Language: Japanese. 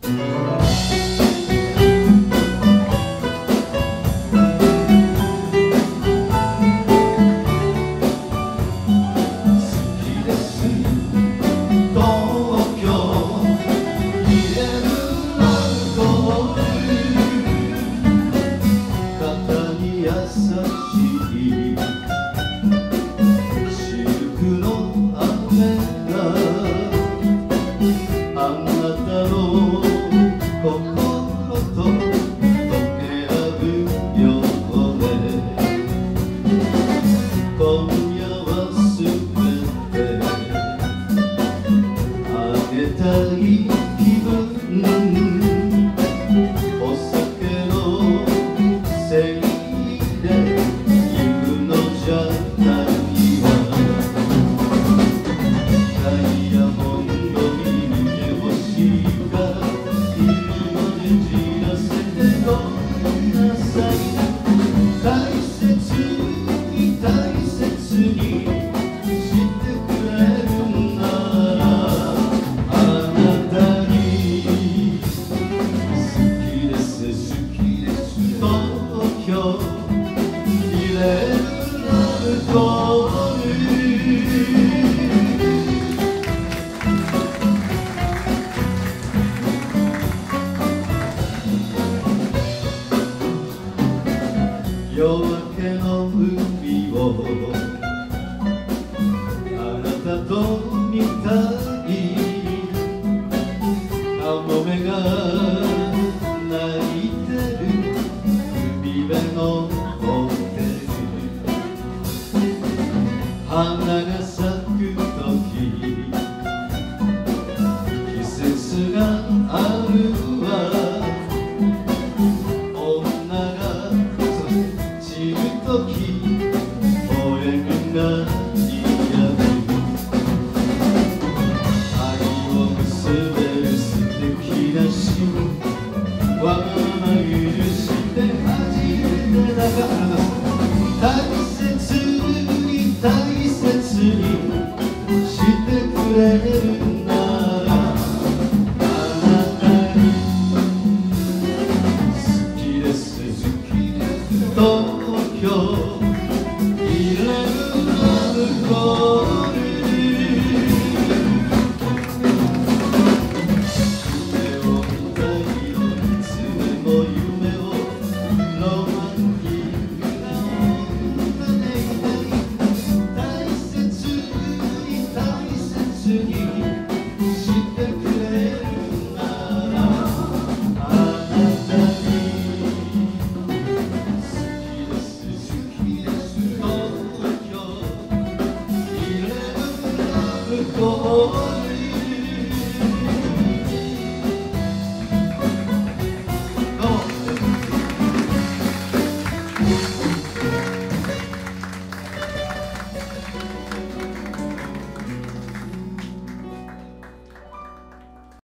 夜明けの海をあなたと見たいカモメが鳴いてる海辺のホテル花が咲く時季節があるわわがまま許して初めてだから大切に大切にしてくれるならあなたに好きです好きです東京いれるラブコールOh